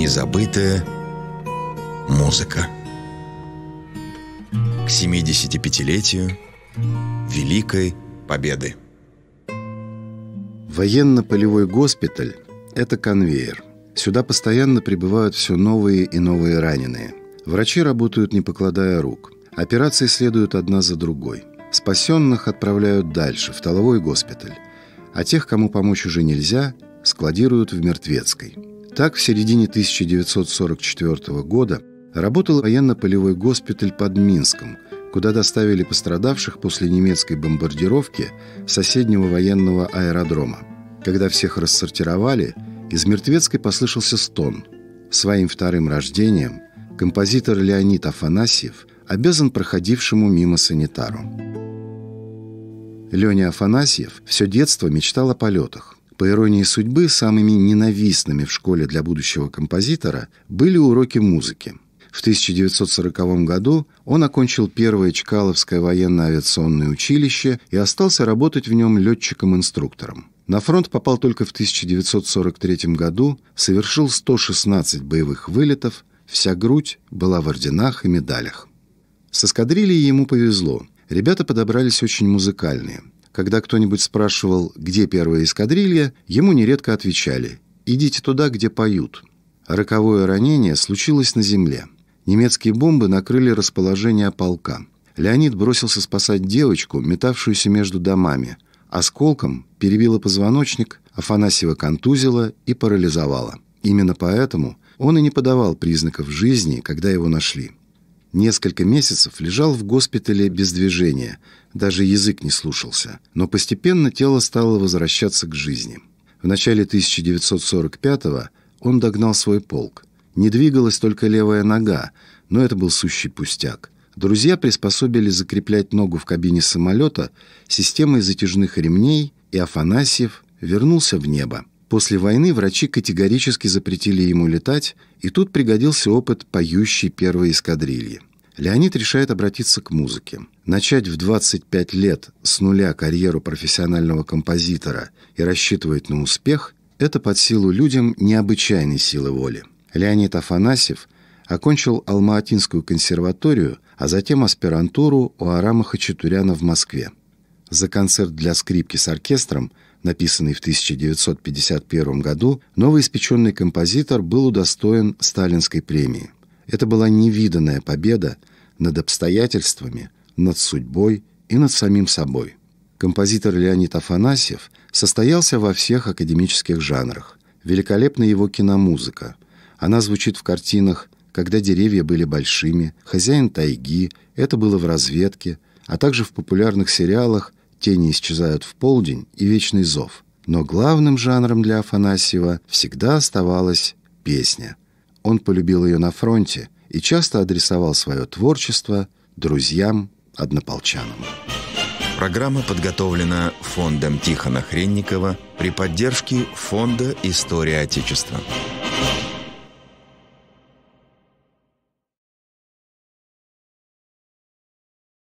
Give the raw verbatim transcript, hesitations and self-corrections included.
Незабытая музыка. К семидесятипятилетию Великой Победы. Военно-полевой госпиталь – это конвейер. Сюда постоянно прибывают все новые и новые раненые. Врачи работают, не покладая рук. Операции следуют одна за другой. Спасенных отправляют дальше, в тыловой госпиталь. А тех, кому помочь уже нельзя, складируют в Мертвецкой. Так, в середине тысяча девятьсот сорок четвёртого года работал военно-полевой госпиталь под Минском, куда доставили пострадавших после немецкой бомбардировки соседнего военного аэродрома. Когда всех рассортировали, из Мертвецкой послышался стон. Своим вторым рождением композитор Леонид Афанасьев обязан проходившему мимо санитару. Леня Афанасьев все детство мечтал о полетах. По иронии судьбы, самыми ненавистными в школе для будущего композитора были уроки музыки. В тысяча девятьсот сороковом году он окончил первое Чкаловское военно-авиационное училище и остался работать в нем летчиком-инструктором. На фронт попал только в тысяча девятьсот сорок третьем году, совершил сто шестнадцать боевых вылетов, вся грудь была в орденах и медалях. С эскадрильей ему повезло. Ребята подобрались очень музыкальные. Когда кто-нибудь спрашивал, где первая эскадрилья, ему нередко отвечали: «Идите туда, где поют». Роковое ранение случилось на земле. Немецкие бомбы накрыли расположение полка. Леонид бросился спасать девочку, метавшуюся между домами. Осколком перебило позвоночник, Афанасьева контузило и парализовало. Именно поэтому он и не подавал признаков жизни, когда его нашли. Несколько месяцев лежал в госпитале без движения, даже язык не слушался. Но постепенно тело стало возвращаться к жизни. В начале тысяча девятьсот сорок пятого он догнал свой полк. Не двигалась только левая нога, но это был сущий пустяк. Друзья приспособили закреплять ногу в кабине самолета системой затяжных ремней, и Афанасьев вернулся в небо. После войны врачи категорически запретили ему летать, и тут пригодился опыт поющей первой эскадрильи. Леонид решает обратиться к музыке. Начать в двадцать пять лет с нуля карьеру профессионального композитора и рассчитывать на успех – это под силу людям необычайной силы воли. Леонид Афанасьев окончил Алма-Атинскую консерваторию, а затем аспирантуру у Арама Хачатуряна в Москве. За концерт для скрипки с оркестром, написанный в тысяча девятьсот пятьдесят первом году, новоиспеченный композитор был удостоен Сталинской премии. Это была невиданная победа над обстоятельствами, над судьбой и над самим собой. Композитор Леонид Афанасьев состоялся во всех академических жанрах. Великолепна его киномузыка. Она звучит в картинах «Когда деревья были большими», «Хозяин тайги», «Это было в разведке», а также в популярных сериалах «Тени исчезают в полдень» и «Вечный зов». Но главным жанром для Афанасьева всегда оставалась песня. Он полюбил ее на фронте и часто адресовал свое творчество друзьям, однополчанам. Программа подготовлена фондом Тихона Хренникова при поддержке Фонда «История Отечества».